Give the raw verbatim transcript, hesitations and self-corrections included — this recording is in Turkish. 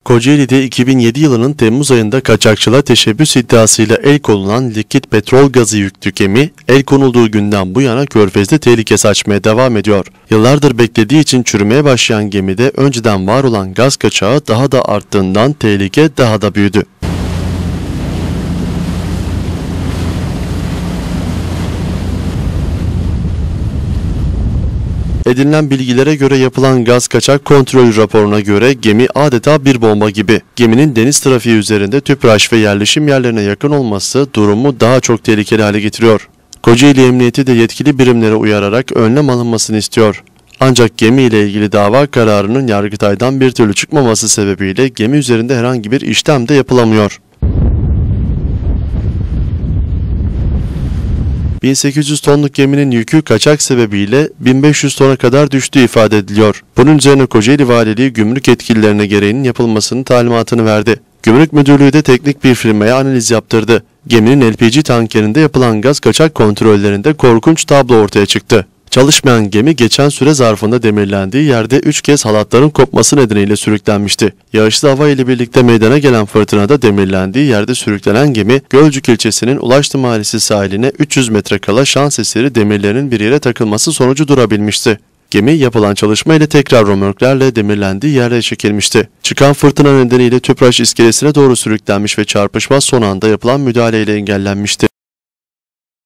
Kocaeli'de iki bin yedi yılının Temmuz ayında kaçakçılığa teşebbüs iddiasıyla el konulan likit petrol gazı yüklü gemi, el konulduğu günden bu yana Körfez'de tehlike saçmaya devam ediyor. Yıllardır beklediği için çürümeye başlayan gemide önceden var olan gaz kaçağı daha da arttığından tehlike daha da büyüdü. Edinilen bilgilere göre yapılan gaz kaçak kontrolü raporuna göre gemi adeta bir bomba gibi. Geminin deniz trafiği üzerinde tüpraş ve yerleşim yerlerine yakın olması durumu daha çok tehlikeli hale getiriyor. Kocaeli Emniyeti de yetkili birimlere uyararak önlem alınmasını istiyor. Ancak gemi ile ilgili dava kararının Yargıtay'dan bir türlü çıkmaması sebebiyle gemi üzerinde herhangi bir işlem de yapılamıyor. bin sekiz yüz tonluk geminin yükü kaçak sebebiyle bin beş yüz tona kadar düştüğü ifade ediliyor. Bunun üzerine Kocaeli Valiliği gümrük yetkililerine gereğinin yapılmasının talimatını verdi. Gümrük Müdürlüğü de teknik bir firmaya analiz yaptırdı. Geminin L P G tankerinde yapılan gaz kaçak kontrollerinde korkunç tablo ortaya çıktı. Çalışmayan gemi geçen süre zarfında demirlendiği yerde üç kez halatların kopması nedeniyle sürüklenmişti. Yağışlı hava ile birlikte meydana gelen fırtınada demirlendiği yerde sürüklenen gemi Gölcük ilçesinin Ulaştı Mahallesi sahiline üç yüz metre kala şans eseri demirlerin bir yere takılması sonucu durabilmişti. Gemi yapılan çalışma ile tekrar römorklerle demirlendiği yere çekilmişti. Çıkan fırtına nedeniyle tüpraş iskelesine doğru sürüklenmiş ve çarpışma son anda yapılan müdahaleyle engellenmişti.